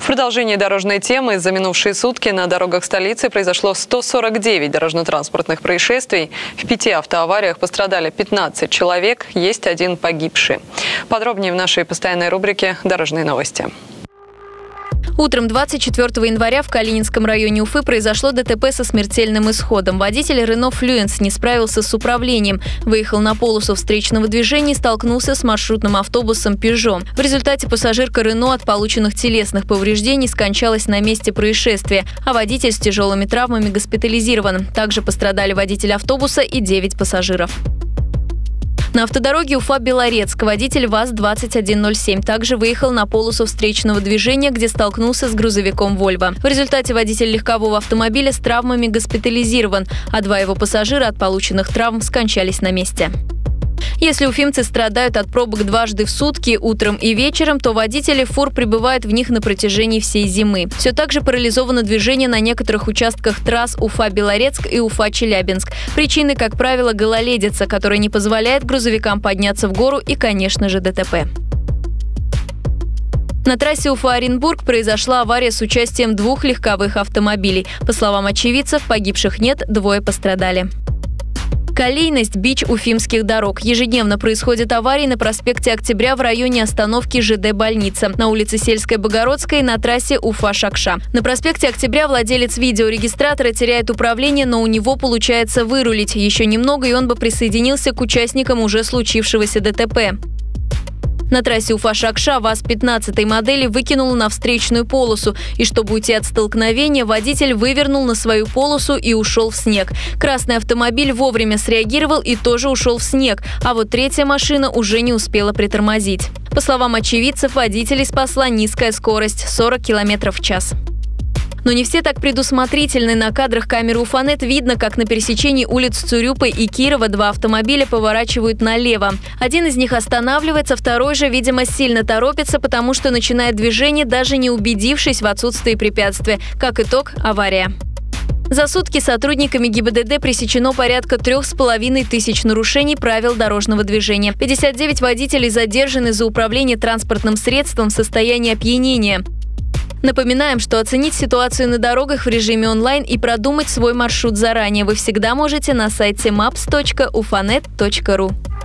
В продолжении дорожной темы за минувшие сутки на дорогах столицы произошло 149 дорожно-транспортных происшествий. В 5 автоавариях пострадали 15 человек, есть 1 погибший. Подробнее в нашей постоянной рубрике «Дорожные новости». Утром 24 января в Калининском районе Уфы произошло ДТП со смертельным исходом. Водитель Renault Fluence не справился с управлением. Выехал на полосу встречного движения и столкнулся с маршрутным автобусом Peugeot. В результате пассажирка Renault от полученных телесных повреждений скончалась на месте происшествия, а водитель с тяжелыми травмами госпитализирован. Также пострадали водитель автобуса и 9 пассажиров. На автодороге Уфа-Белорецк водитель ВАЗ-2107 также выехал на полосу встречного движения, где столкнулся с грузовиком «Вольво». В результате водитель легкового автомобиля с травмами госпитализирован, а 2 его пассажира от полученных травм скончались на месте. Если уфимцы страдают от пробок дважды в сутки, утром и вечером, то водители фур пребывают в них на протяжении всей зимы. Все так же парализовано движение на некоторых участках трасс Уфа-Белорецк и Уфа-Челябинск. Причины, как правило, гололедица, которая не позволяет грузовикам подняться в гору, и, конечно же, ДТП. На трассе Уфа-Оренбург произошла авария с участием 2 легковых автомобилей. По словам очевидцев, погибших нет, 2 пострадали. Колейность – бич уфимских дорог. Ежедневно происходят аварии на проспекте Октября в районе остановки ЖД «Больница», на улице Сельская Богородская и на трассе Уфа-Шакша. На проспекте Октября владелец видеорегистратора теряет управление, но у него получается вырулить. Еще немного, и он бы присоединился к участникам уже случившегося ДТП. На трассе Уфа-Шакша ВАЗ 15-й модели выкинула на встречную полосу. И чтобы уйти от столкновения, водитель вывернул на свою полосу и ушел в снег. Красный автомобиль вовремя среагировал и тоже ушел в снег. А вот 3-я машина уже не успела притормозить. По словам очевидцев, водителей спасла низкая скорость – 40 км в час. Но не все так предусмотрительны. На кадрах камеры Уфанет видно, как на пересечении улиц Цурюпы и Кирова 2 автомобиля поворачивают налево. Один из них останавливается, второй же, видимо, сильно торопится, потому что начинает движение, даже не убедившись в отсутствии препятствия. Как итог – авария. За сутки сотрудниками ГИБДД пресечено порядка 3500 нарушений правил дорожного движения. 59 водителей задержаны за управление транспортным средством в состоянии опьянения. Напоминаем, что оценить ситуацию на дорогах в режиме онлайн и продумать свой маршрут заранее вы всегда можете на сайте maps.ufanet.ru.